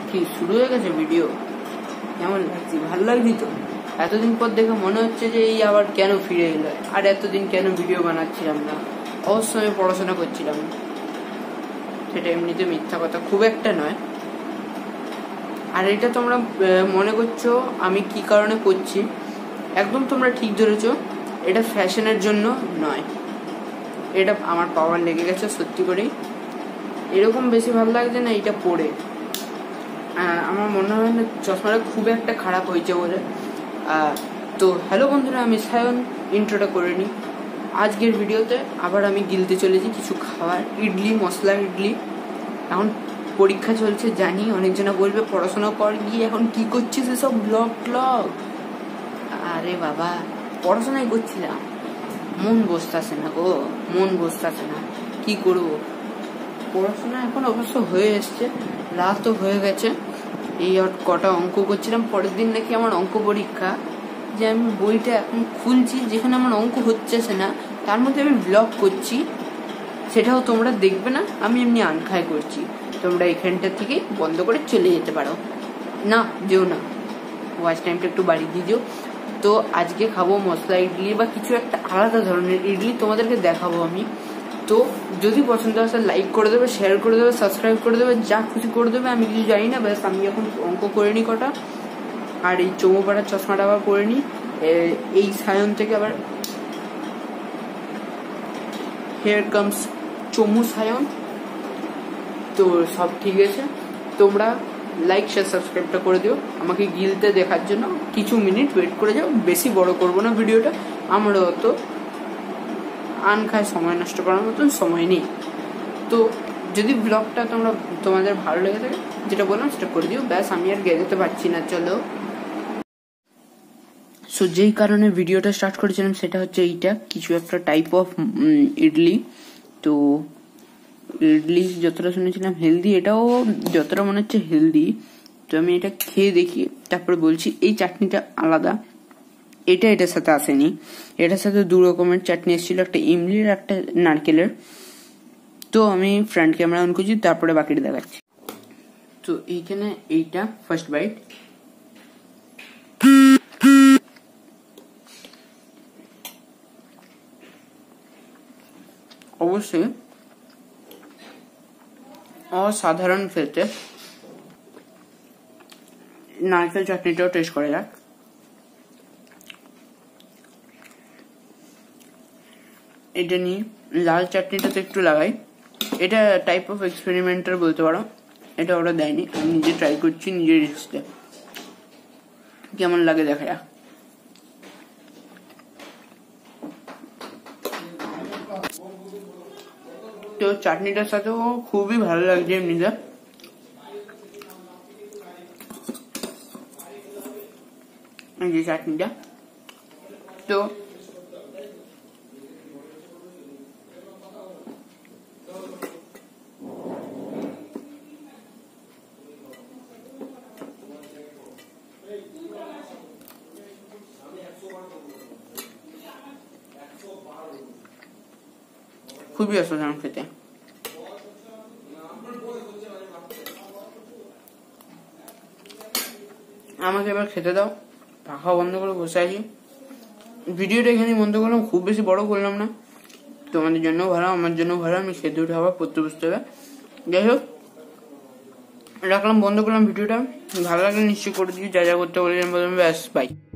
কি শুরু হয়ে গেছে ভিডিও? কেমন লাগছে? ভালো লাগছে তো? এতদিন পর দেখে মনে হচ্ছে যে এই আবার কেন ফিরে এলো, আর এতদিন কেন ভিডিও বানাচ্ছিলাম না। অবশ্যই আমি পড়াশোনা করছিলাম, সেটা এমনিতে মিথ্যা কথা খুব একটা নয়। আর এটা তোমরা মনে করছো আমি কি কারণে করছি, একদম তোমরা ঠিক ধরেছো। এটা ফ্যাশনের জন্য নয়, এটা আমার পাওয়ার লেগে গেছে সত্যি করেই। এরকম বেশি ভালো লাগছে না এটা পরে। আমার মনে হয় না চশমাটা খুব একটা খারাপ হয়েছে বলে। তো হ্যালো বন্ধুরা, আমি সায়ন। ইন্ট্রোটা করে নিই। আজকের ভিডিওতে আবার আমি গিলতে চলেছি কিছু খাবার, ইডলি, মশলা ইডলি। এখন পরীক্ষা চলছে জানি, অনেকজনা বলবে পড়াশোনা কর গিয়ে এখন কি করছিস এসব ব্লগ ব্লগ। আরে বাবা, পড়াশোনাই করছিলাম, মন বসতেছে না গো, মন বসতেছে না, কি করবো। পড়াশোনা এখন অবশ্য হয়ে এসছে, রাতও হয়ে গেছে। এই কটা অঙ্ক করছিলাম, পরের দিন নাকি আমার অঙ্ক পরীক্ষা। যে আমি বইটা এখন খুলছি, যেখানে আমার অঙ্ক হচ্ছে না তার মধ্যে আমি ব্লগ করছি, সেটাও তোমরা দেখবে না। আমি এমনি আনখাই করছি, তোমরা এখানটা থেকে বন্ধ করে চলে যেতে পারো। না যেও না, ওয়াচ টাইমটা একটু বাড়িয়ে দিও। তো আজকে খাবো মশলা ইডলি বা কিছু একটা আলাদা ধরনের ইডলি, তোমাদেরকে দেখাবো আমি। তো যদি পছন্দ হয় লাইক করে দেবে, শেয়ার করে দেবে, সাবস্ক্রাইব করে দেবে, যা খুশি করে দেবে। আমি কিছু জানি না, ব্যাস আমি এখন অঙ্ক করে নিই কটা, আর এই চৌমুপাড়ার চশমাটা আবার পরে নিই। এই সায়ন থেকে আবার হেয়ার কামস চমু সায়ন। তো সব ঠিক আছে, তোমরা লাইক শেয়ার সাবস্ক্রাইবটা করে দিও। আমাকে গিলতে দেখার জন্য কিছু মিনিট ওয়েট করে যাও, বেশি বড় করবো না ভিডিওটা, আমারও তো আনখায় সময় নষ্ট করার মতন সময় নেই। তো যদি ব্লগটা তোমাদের ভালো লেগে থাকে, যেটা বললাম সেটা করে দিও, ব্যাস আমি আর গেতে পারছি না। চলো, সো যেই কারণে ভিডিওটা স্টার্ট করেছিলাম সেটা হচ্ছে এইটা কিছু একটা টাইপ অফ ইডলি। তো ইডলি যতটা শুনেছিলাম হেলদি, এটাও যতটা মনে হচ্ছে হেলদি। তো আমি এটা খেয়ে দেখি, তারপরে বলছি। এই চাটনিটা আলাদা, এটার সাথে আসেনি। এটার সাথে দু রকমের চাটনি এসেছিল, একটা ইমলির একটা নারকেলের। তো আমি ফ্রন্ট ক্যামেরা অন করছি, তারপরে বাকিটা দেখাচ্ছি। তো এইখানে এইটা ফার্স্ট বাইট। অবশ্যই অসাধারণ খেতে। নারকেল চাটনিটাও টেস্ট করে যাক। এটা নিয়ে লাল চাটনিটাতে একটু লাগাই। এটা টাইপ অফ এক্সপেরিমেন্টাল বলতে পারো, এটা ওরা দেয়নি, আমি নিজে ট্রাই করছি নিজের রিস্কে। কেমন লাগে দেখা যাক। তো চাটনিটার সাথেও খুবই ভালো লাগছে এমনিতে। যে চাটনিটা, তো খুবই অসাধারণ খেতে। আমাকে এবার খেতে দাও, পাখা বন্ধ করে বসে আছি। ভিডিওটা এখানেই বন্ধ করলাম, খুব বেশি বড় করলাম না। তোমাদের জন্য ভালো, আমার জন্য ভালো, আমি খেতে উঠে আবার পড়তে বসতে হবে। যাই হোক, রাখলাম, বন্ধ করলাম ভিডিওটা। ভালো লাগলে নিশ্চয়ই করে দিই, যা যা করতে বললাম। ব্যাস, বাই।